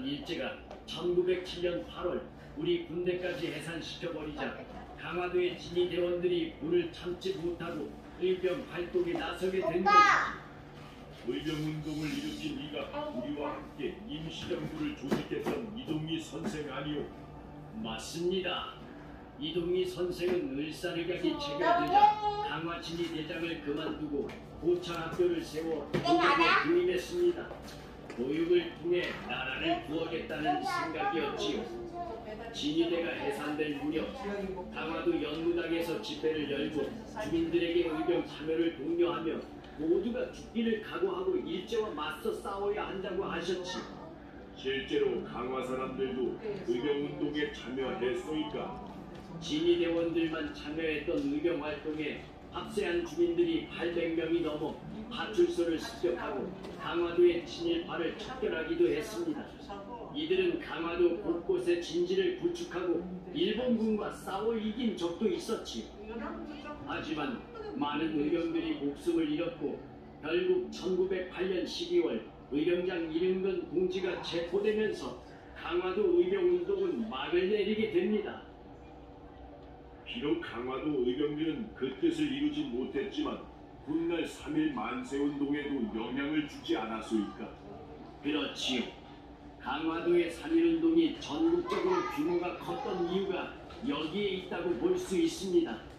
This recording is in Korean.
의병단 일제가 1907년 8월 우리 군대까지 해산시켜버리자 강화도의 진위 대원들이 불을 참지 못하고 의병 활동에 나서게 된 것이지. 의병운동을 일으킨 이가 우리와 함께 임시정부를 조직했던 이동희 선생 아니오? 맞습니다. 이동희 선생은 을사르각이 체결되자 강화진위 대장을 그만두고 고창학교를 세워 교육에 부임했습니다. 교육을 통해 나라를 구하겠다는 생각이었지요. 진위대가 해산될 무렵 강화도 연무당에서 집회를 열고 주민들에게 의병 참여를 독려하며 모두가 죽기를 각오하고 일제와 맞서 싸워야 한다고 하셨지. 실제로 강화 사람들도 의병운동에 참여했소이까? 진위대원들만 참여했던 의병활동에 합세한 주민들이 800명이 넘어 파출소를 습격하고 강화도의 친일파를 척결하기도 했습니다. 이들은 강화도 곳곳에 진지를 구축하고 일본군과 싸워 이긴 적도 있었지요. 하지만 많은 의병들이 목숨을 잃었고 결국 1908년 12월 의병장 이릉건 동지가 체포되면서 강화도 의병운동은 막을 내리게 됩니다. 비록 강화도 의병들은 그 뜻을 이루지 못했지만 훗날 3.1 만세운동에도 영향을 주지 않았소이까? 그렇지요. 강화도의 3.1운동이 전국적으로 규모가 컸던 이유가 여기에 있다고 볼 수 있습니다.